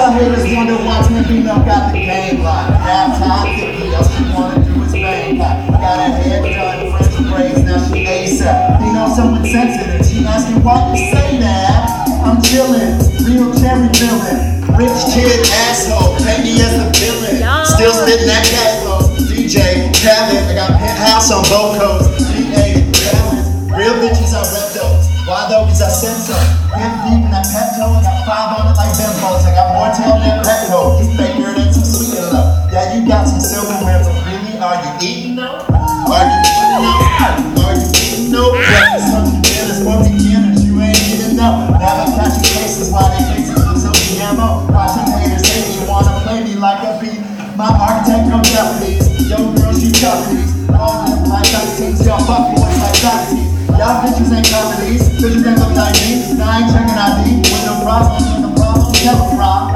y'all haters wonder why Gambino got the game locked. Half toxic, all she wanna do is bang pop. Got her hair done, French braids, now she ASAP. You know someone sensitive, she asking why you say that. I'm chillin', real cherry villain. Rich kid asshole, pay me as the villain. Still spitting that cat flow. DJ Khaled, I got penthouse on both coasts. DA Khaled, real bitches I rep those. Why though? Cause I said so. Hip deep in that Pepto, I got 5 on it like Bimbo's. I got more tail than Petco. He's faker than some sweet love. Yeah, you got some silver rims, but really, are you eating though? Are you eating though? Are you eating though? Yeah, it's something killers, 40 beginners, you ain't even know. Never catching cases while they faces look so GMO. Watching haters say you wanna play me like a beat. My architect no Japanese. Yo girl, she Japanese. All them like teams, y'all fuck boys like Socrates. Y'all bitches ain't comedies, bitches ain't look like me. Now I ain't checking ID. With no problem, never problem.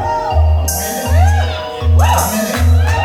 I'm in it.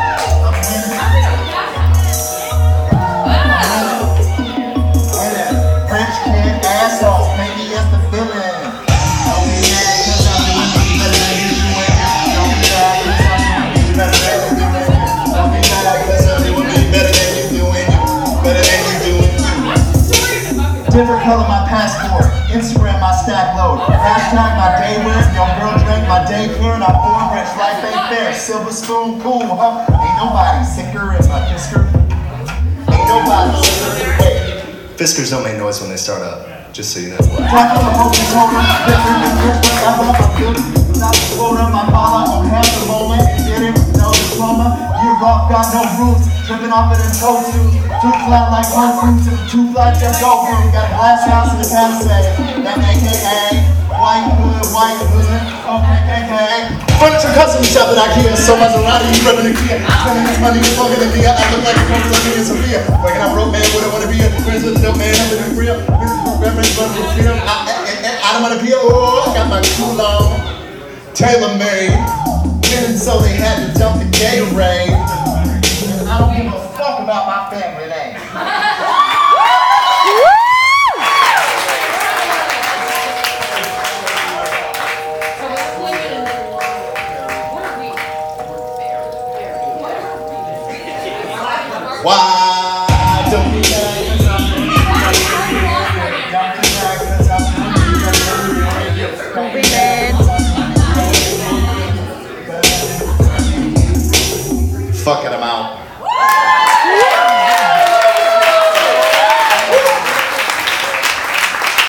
French kid asshole, maybe it's the villain. Don't be mad cause I'm doing me better than you doing. Don't be mad cause I'm doing me better than you doing. Don't be mad cause I'm doing me better than you doing. Better than you doing. Different color my passport, Instagram my stack load, hashtag my day wear, your girl drank my daycare, and I'm born rich, life ain't fair, silver spoon cool, huh? Ain't nobody sicker in my Fisker. Ain't nobody sicker. Wait. Fiskers don't make noise when they start up, just so you know. My father on half the moment, did it with no diploma. You rock, got no roots, tripping off of the toe shoes. Too flat like Whole Foods, and too flat just go through. Got a glass house in the Palisade, that AKA white hood, okay. Furniture custom shop at IKEA, so Maserati, you reppin' the Kia. Spending this money, you're fucking the Kia. I look like a couple of Kia Sophia. Working out broke man, what I wanna be. Friends with the dope man, I'm living real. Reference from the film. I don't wanna be, oh, I got my cool on. Tailor-made, winning so they had to dump the Gatorade. And I don't give a fuck about my family name. Why don't we